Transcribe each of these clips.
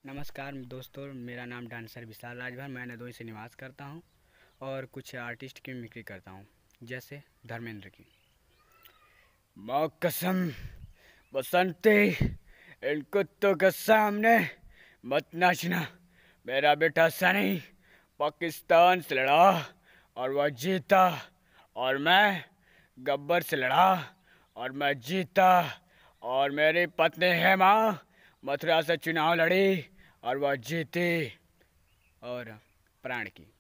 नमस्कार दोस्तों, मेरा नाम डांसर विशाल राजभर। मैं नदोई से निवास करता हूं और कुछ आर्टिस्ट की मिमिक्री करता हूं, जैसे धर्मेंद्र की। माँ कसम बसंती, इन कुत्तों के सामने मत नाचना। मेरा बेटा सनी पाकिस्तान से लड़ा और वह जीता, और मैं गब्बर से लड़ा और मैं जीता, और मेरी पत्नी हेमा मथुरा से चुनाव लड़ी और वह जीती। और प्राण की।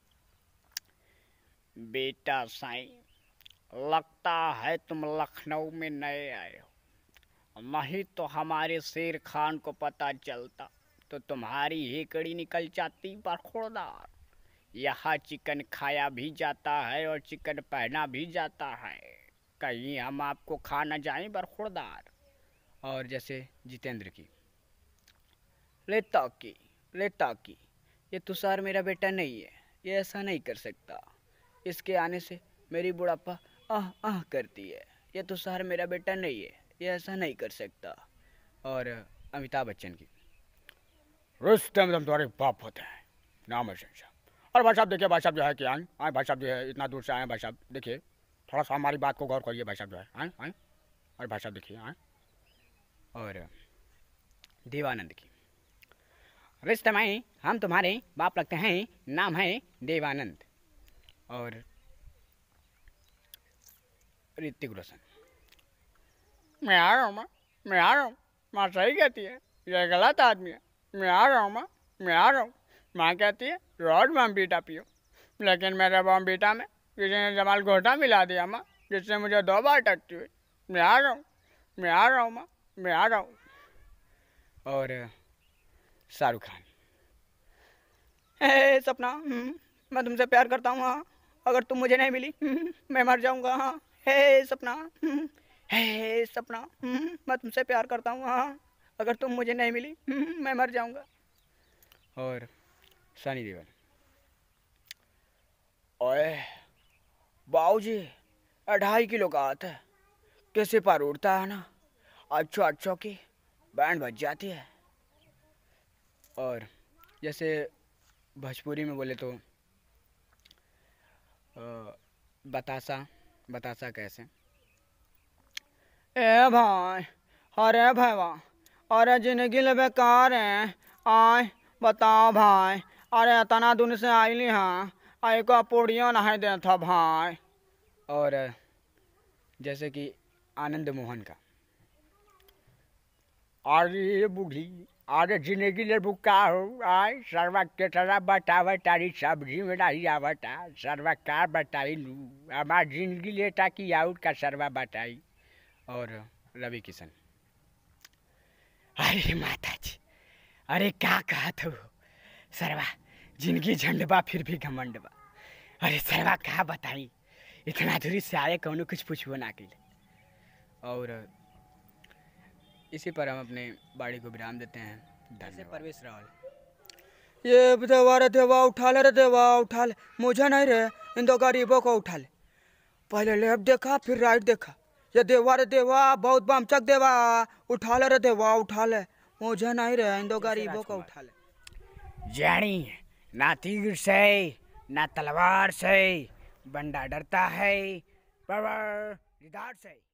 बेटा साईं, लगता है तुम लखनऊ में नए आए हो, नहीं तो हमारे शेर खान को पता चलता तो तुम्हारी हेकड़ी निकल जाती बरखुरदार। यहाँ चिकन खाया भी जाता है और चिकन पहना भी जाता है, कहीं हम आपको खा न जाएं बरखुरदार। और जैसे जितेंद्र की। ले ताकी, ये तुषार मेरा बेटा नहीं है, ये ऐसा नहीं कर सकता। इसके आने से मेरी बुढ़ापा आह आह करती है। ये तुषार मेरा बेटा नहीं है, ये ऐसा नहीं कर सकता। और अमिताभ बच्चन की। रिश्ते में तुम्हारे बाप होते हैं, नाम है शहजाद। और भाई साहब देखिए, भाई साहब जो है कि आए भाई साहब जो है इतना दूर से आए भाई साहब, देखिए थोड़ा सा हमारी बात को गौर करिए भाई साहब जो है आए। और भाई साहब देखिए आए। और देवानंद की। रिश्ते में हम तुम्हारे बाप लगते हैं, नाम है देवानंद। और ऋतिक रोशन। मैं आ रहा हूँ माँ सही कहती है, ये गलत आदमी है। मैं आ रहा हूँ माँ कहती है रोज बॉम्बीटा पियो, लेकिन मेरे बॉम्बीटा में किसी ने जमाल घोटा मिला दिया माँ, जिससे मुझे 2 बार टट्टी हुई। मैं आ रहा हूँ माँ। और शाहरुख खान। हे सपना, मैं तुमसे प्यार करता हूँ हाँ, अगर तुम मुझे नहीं मिली मैं मर जाऊंगा हाँ। हे सपना, मैं तुमसे प्यार करता हूँ हाँ, अगर तुम मुझे नहीं मिली मैं मर जाऊंगा। और सनी देओल। ओए बाबूजी, 2.5 किलो का हाथ है, कैसे पार उड़ता है ना, अच्छो की बैंड बज जाती है। और जैसे भोजपुरी में बोले तो बतासा कैसे। ए भाई, अरे भैया, अरे जिंदगी बेकार है, आय बताओ भाई, अरे इतना दूर से आईली हाँ, आई को पूड़ियों नहीं देता भाई। और जैसे कि आनंद मोहन का। अरे बूढ़ी, अरे जिंदगी ले बुका हो आय, सर्वा के तरह बतावा तारी सब्जी में नहीं आवता, सर्वा का बताई लू, हमार जिंदगी लेटा कि आउट का सर्वा बताई। और रवि किशन। अरे माता जी, अरे क्या कहा तो सर्वा, जिंदगी झंडबा फिर भी घमंडबा। अरे सर्वा क्या बताई, इतना दूरी से आए कौनो कुछ पूछबो ना के। और इसी पर हम अपने बाड़ी को विराम देते हैं। धन्यवाद। परवेश रावल। ये देवा उठा ले, मुझे नहीं रे, इन 2 गरीबों को उठा ले। पहले लेफ्ट देखा फिर राइट देखा, ये देवा बहुत बमचक देवा, उठा ले, मुझे नहीं रे, इन 2 गरीबों को उठा ले। जानी ना तीर से ना तलवार से बंदा डरता है, पर से।